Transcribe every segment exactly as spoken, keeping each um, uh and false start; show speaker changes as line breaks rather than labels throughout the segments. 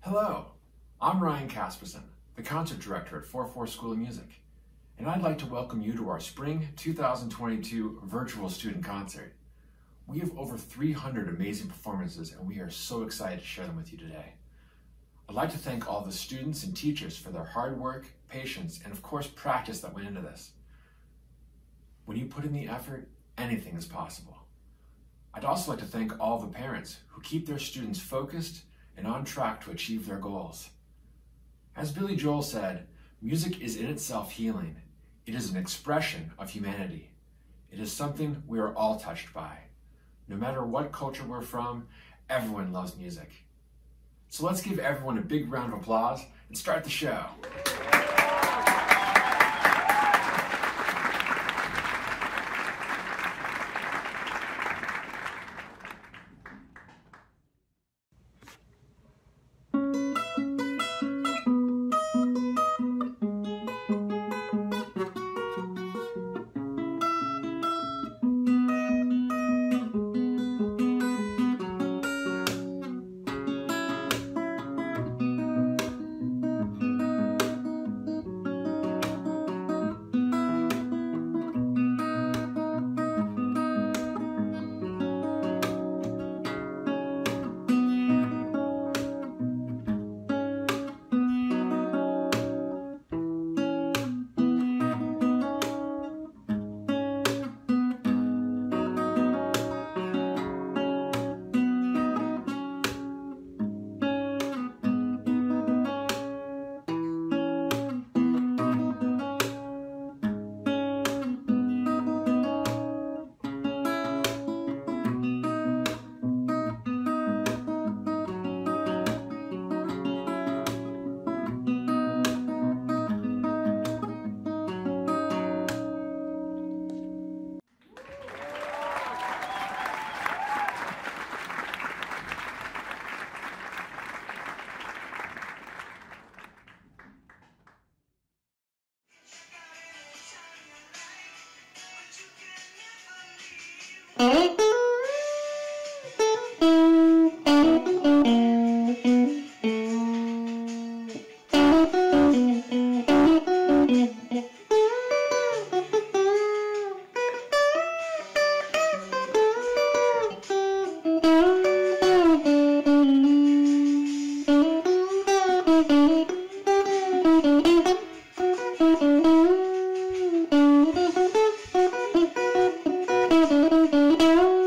Hello, I'm Ryan Casperson, the Concert Director at four four School of Music, and I'd like to welcome you to our Spring two thousand twenty-two Virtual Student Concert. We have over three hundred amazing performances, and we are so excited to share them with you today. I'd like to thank all the students and teachers for their hard work, patience, and of course practice that went into this. When you put in the effort, anything is possible. I'd also like to thank all the parents who keep their students focused and on track to achieve their goals. As Billy Joel said, music is in itself healing. It is an expression of humanity. It is something we are all touched by. No matter what culture we're from, everyone loves music. So let's give everyone a big round of applause and start the show.
Thank you.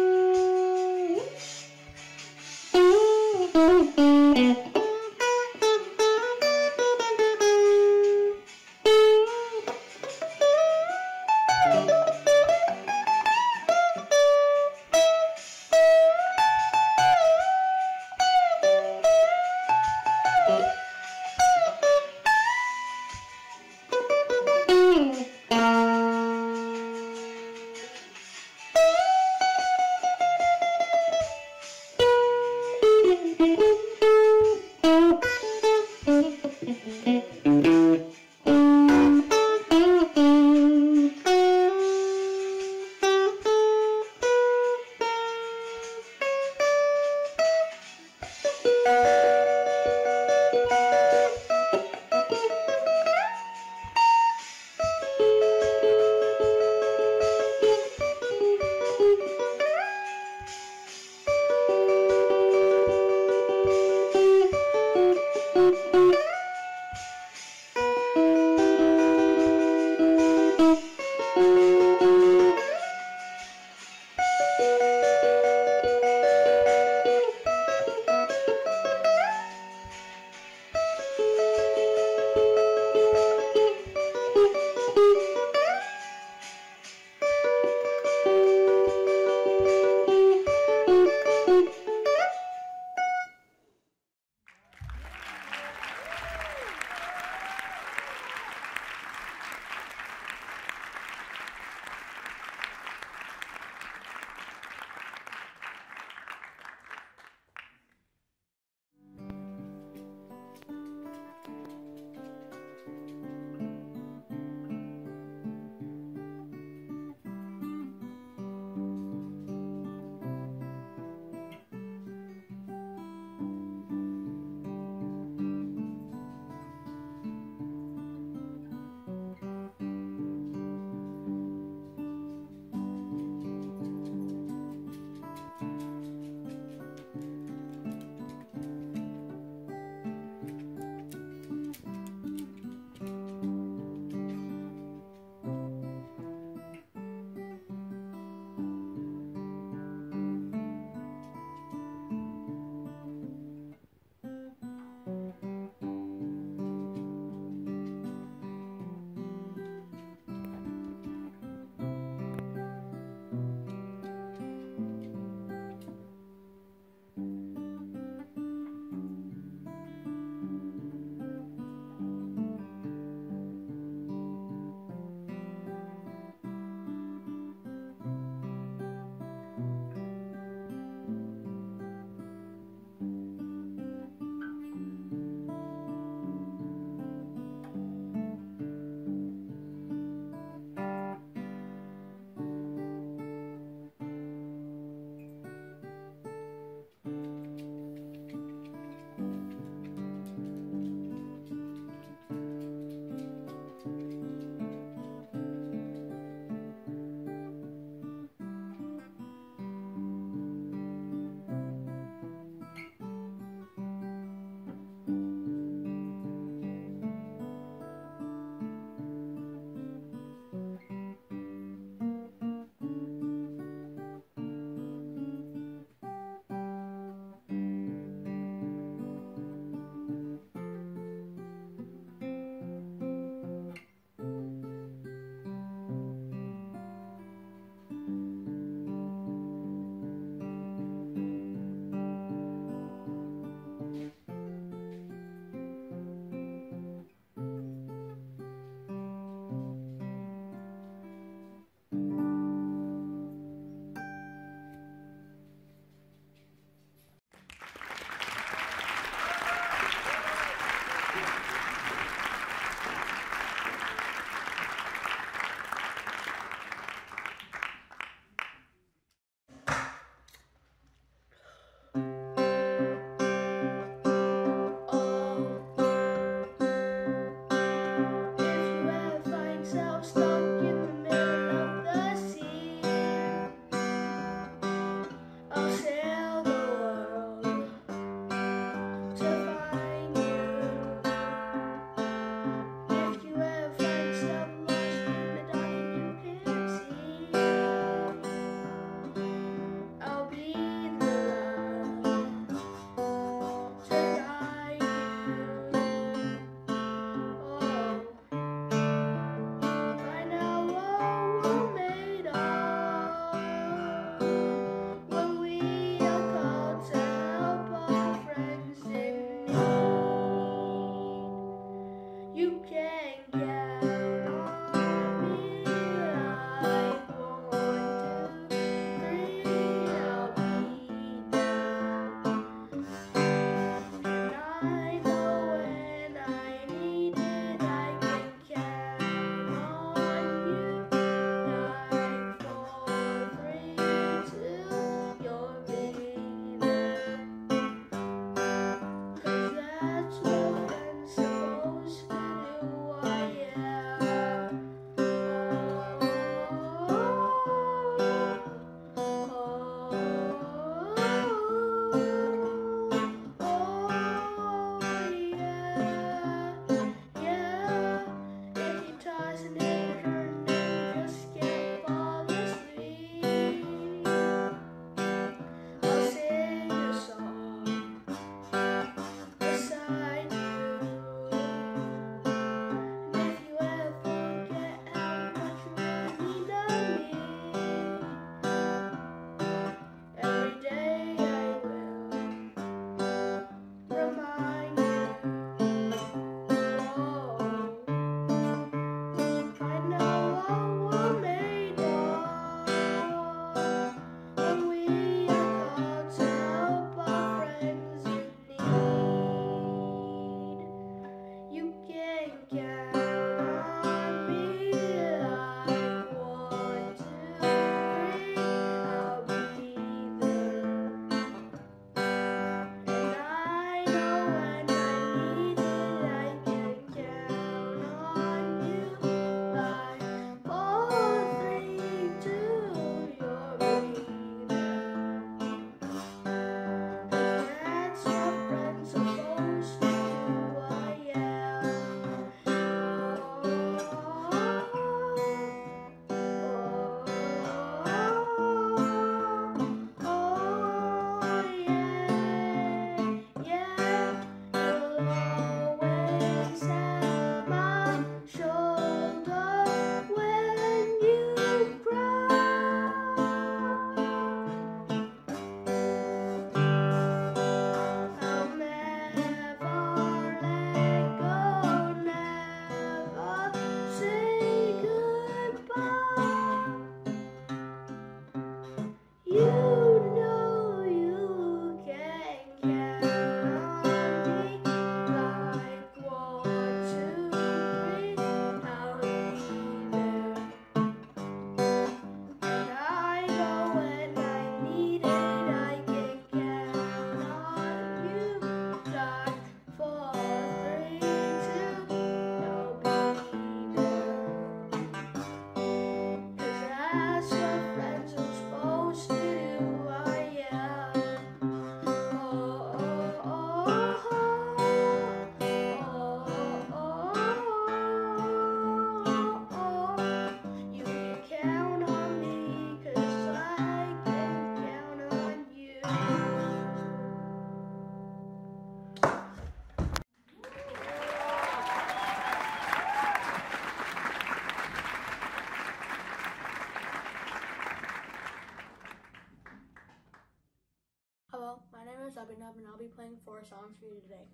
subbing up, and I'll be playing four songs for you today.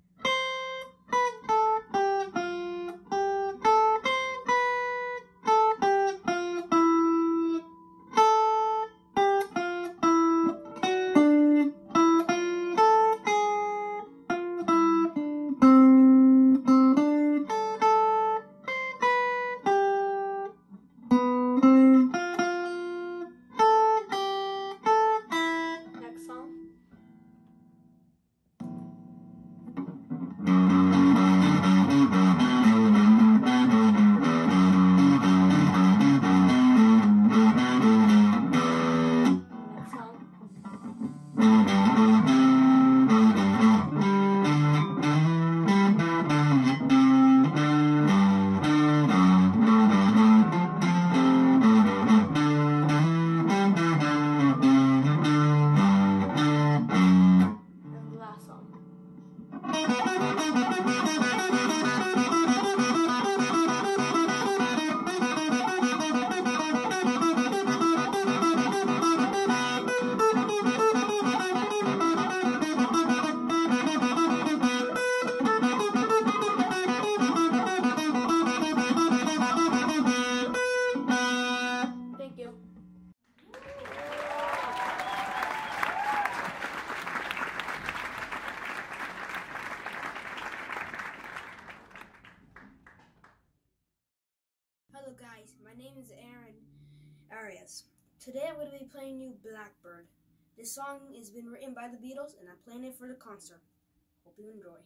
Hello guys, my name is Aaron Arias. Today I'm going to be playing you Blackbird. This song has been written by the Beatles and I'm playing it for the concert. Hope you enjoy.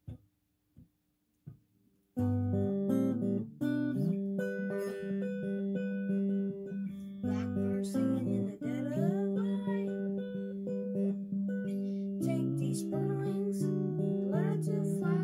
Blackbird singing in the dead of night. Take these bird wings, learn to fly.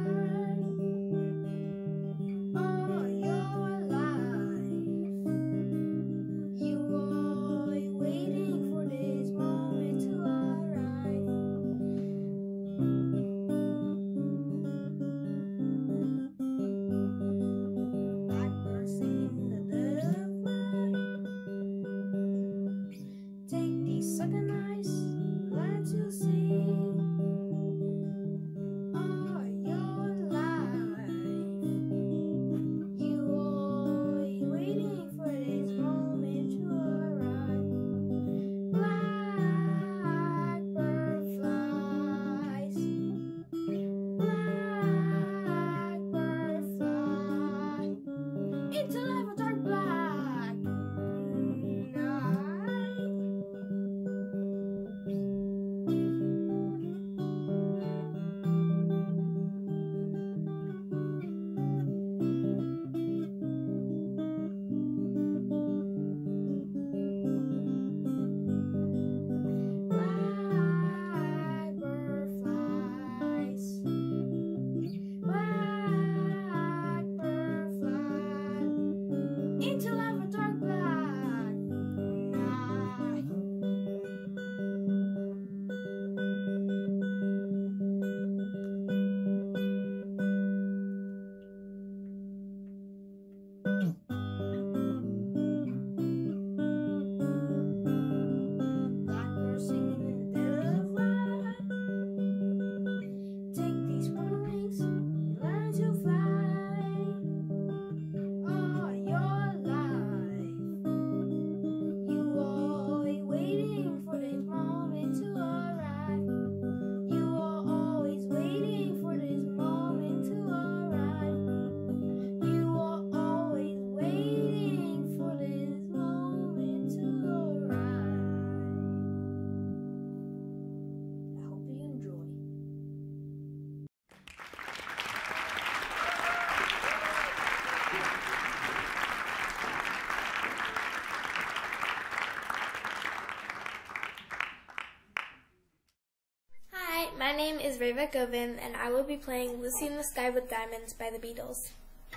My name is Reva Govind, and I will be playing Lucy in the Sky with Diamonds by the Beatles.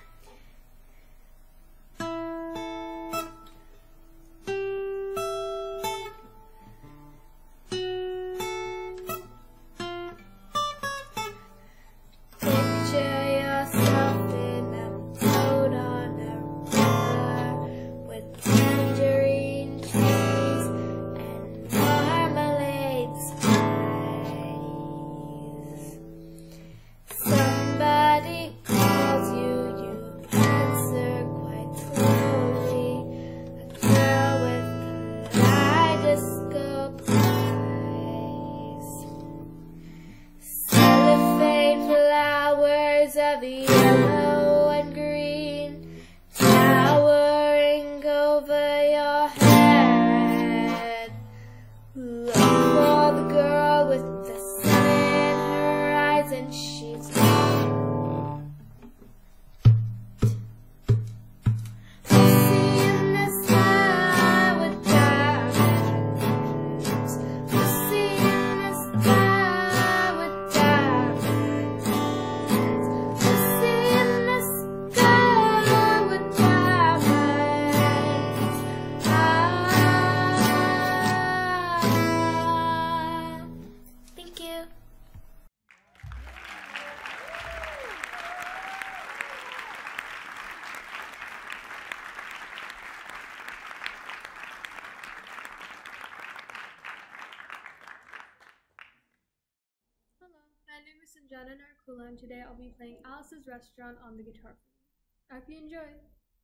Picture yourself in a boat on a river with tangerine trees and marmalade skies. of yellow and green towering over your head. Look for the girl with the sun in her eyes, and she's gone. I'll see you in the sky with diamonds. I'll see you in the sky with diamonds. I'll see you in the sky with diamonds. Ah, thank you.
Hello, my name is Sanjana Narkula, and today I'll be playing Alice's Restaurant on the guitar. I hope you enjoy.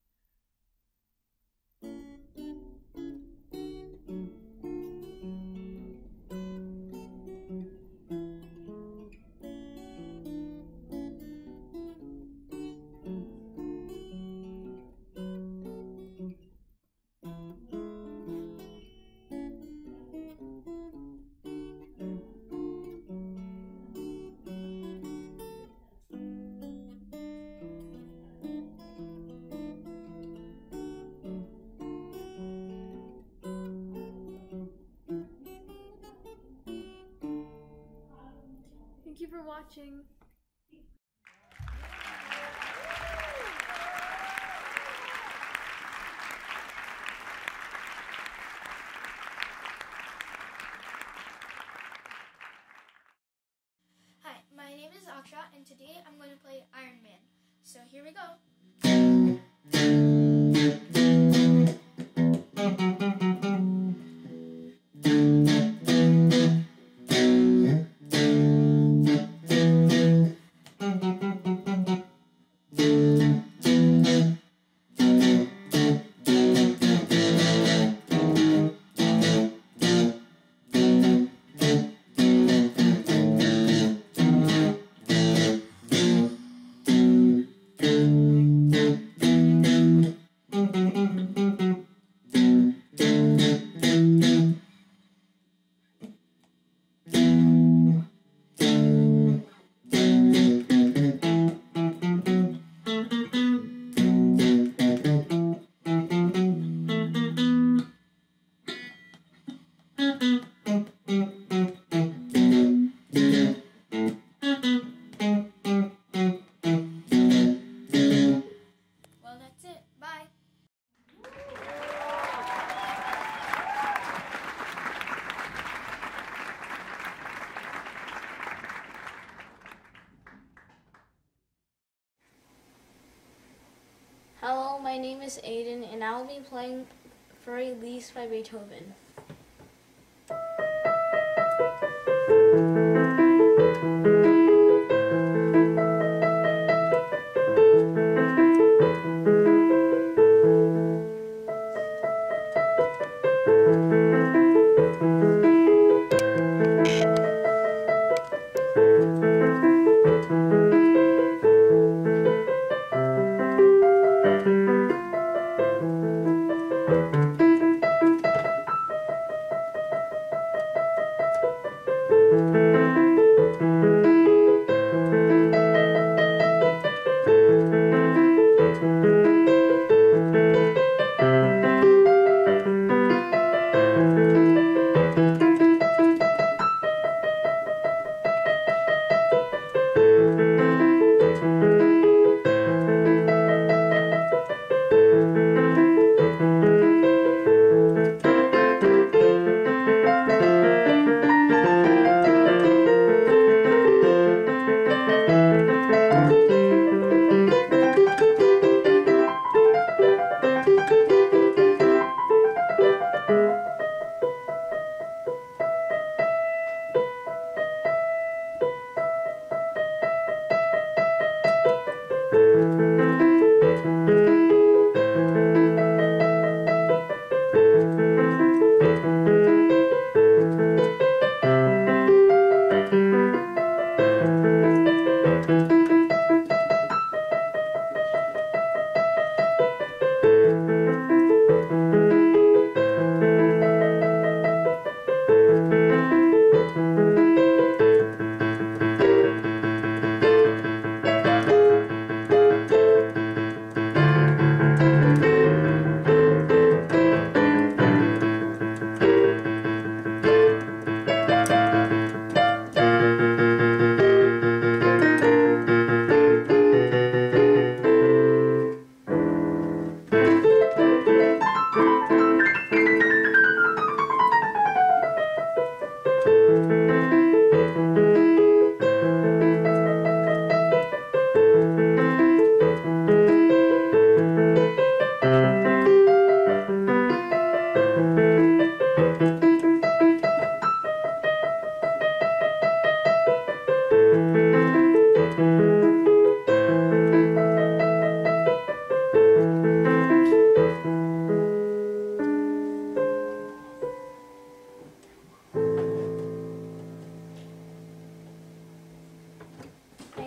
Thank you for watching.
Hi, my name is Akshat, and today I'm going to play Iron Man. So here we go. Well, that's it. Bye.
Hello, my name is Aiden, and I'll be playing for Elise by Beethoven.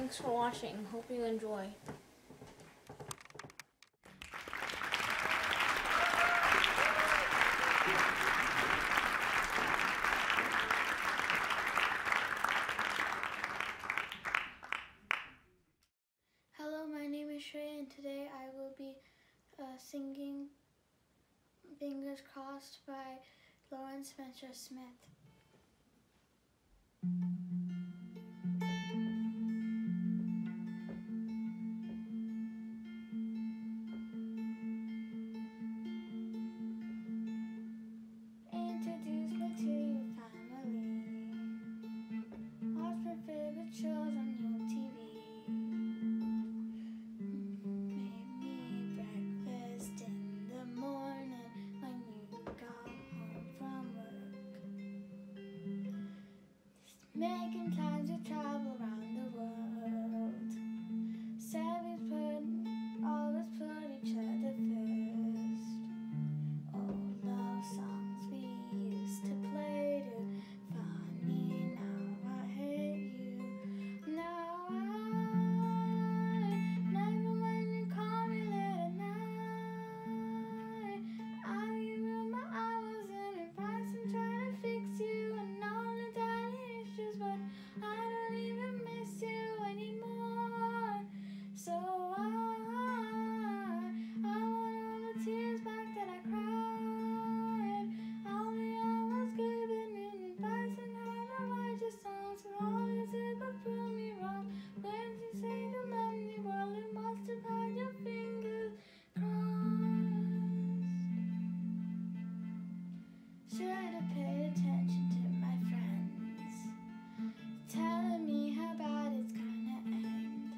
Thanks for watching. Hope you enjoy.
Hello, my name is Shrey, and today I will be uh, singing Fingers Crossed by Lauren Spencer Smith. Introduce me to your family. Watch my favorite shows on your T V. Make me breakfast in the morning when you got home from work. Making plans to travel around the world. Said we put, always put each other first. Old love songs we used to play to. Funny now I hate you. Now I never when you call me late at night. I give you my hours in advice and try to fix you and all the tiny issues, but I don't even miss you anymore. So I, I want all the tears back that I cried. All the hours giving you advice and how to write your songs, and all you did but prove me wrong. When you say you love me, well, you must have had your fingers crossed. Should have paid attention to my friends, telling me how bad it's gonna end.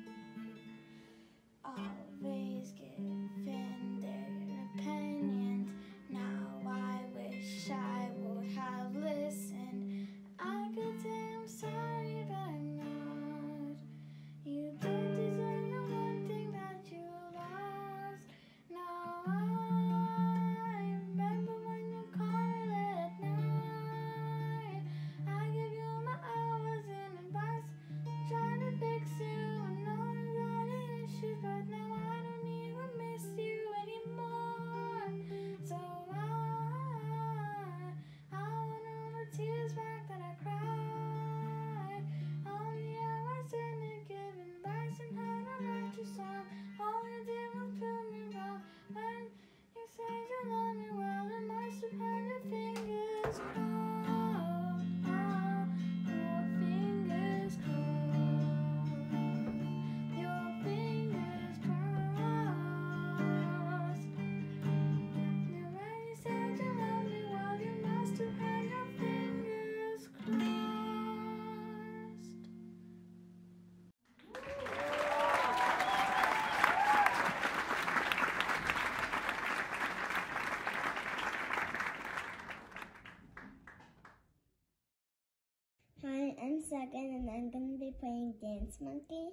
Always giving their opinions. Now I wish I would have listened. I could say I'm sorry, but I'm not. You don't deserve the one thing that you lost. Now I remember when you call me late at night. I give you my hours in advice, trying to fix you and all the issues, but now I don't even miss you anymore. So I, I want all the tears back that I cried. All the hours in it giving advice and how to write your song. All you did was prove me wrong. When you said you love me, well, I must have had your fingers crossed. Your fingers crossed. Your fingers crossed. You already said you love me, well, you must have had your fingers crossed.
Hi, I'm Sagan and I'm going to be playing Dance Monkey.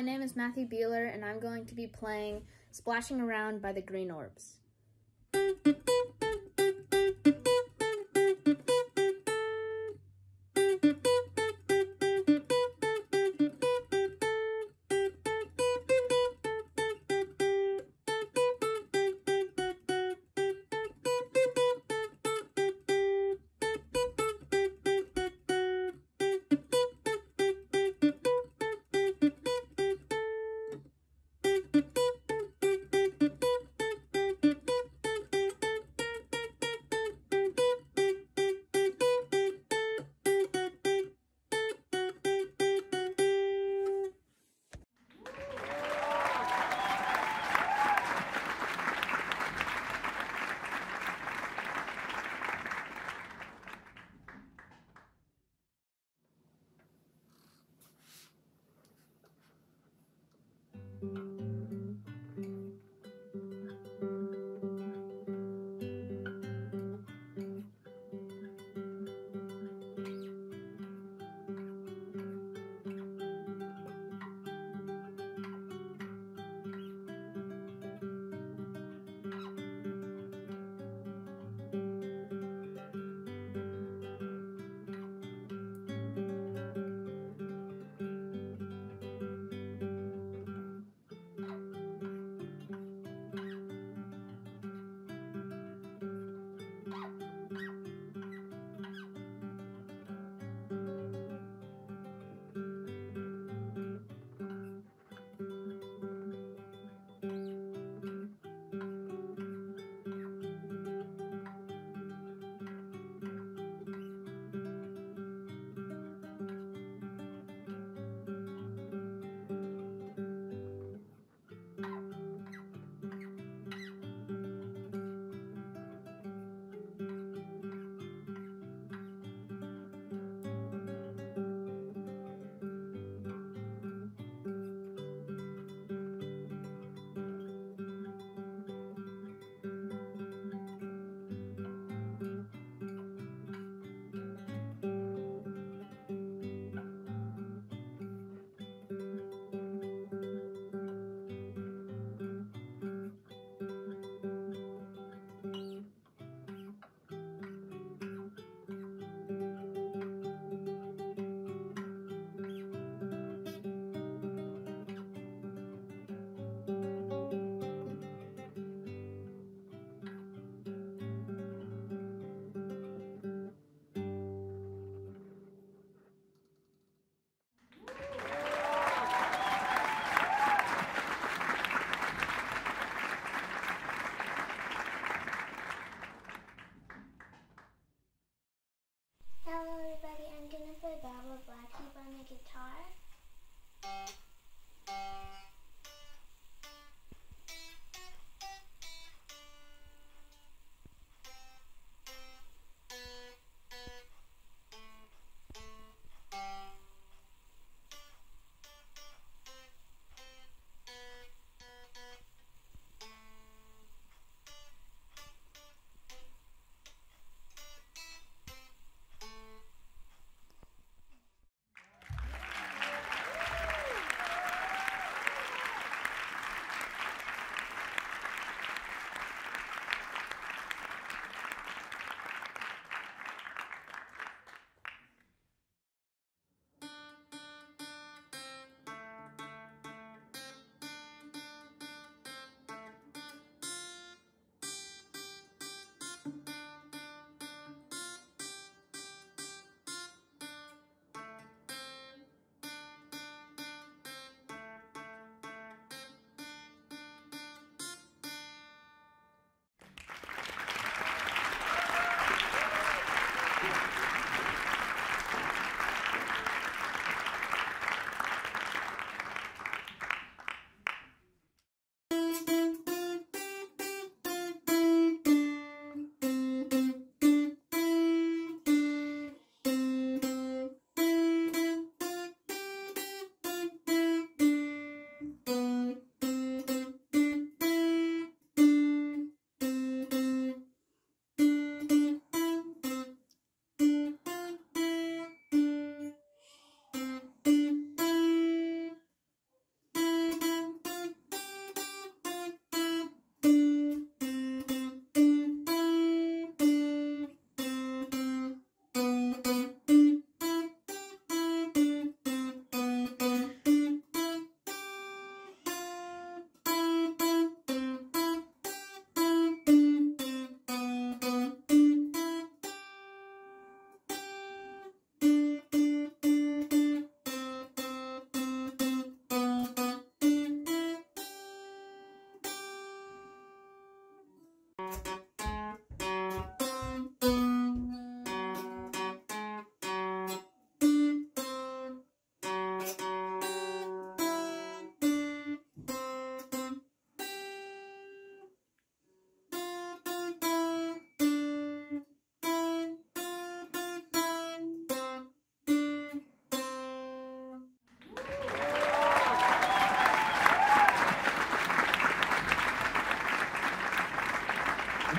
name is Matthew Beeler, and I'm going to be playing Splashing Around by the Green Orbs. Thank you.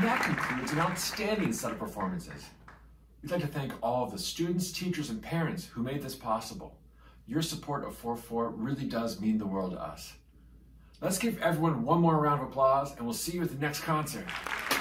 And that concludes an outstanding set of performances. We'd like to thank all of the students, teachers, and parents who made this possible. Your support of four four really does mean the world to us. Let's give everyone one more round of applause, and we'll see you at the next concert.